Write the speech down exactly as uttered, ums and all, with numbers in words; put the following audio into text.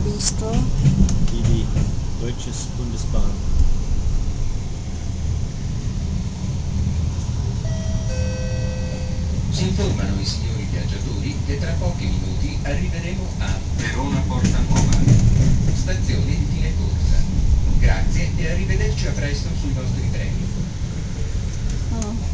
visto? D B, Deutsches Bundesbahn. Si informano i signori viaggiatori che tra pochi minuti arriveremo a Verona Porta Nuova, stazione di fine corsa. Grazie e arrivederci a presto sui nostri treni. Oh.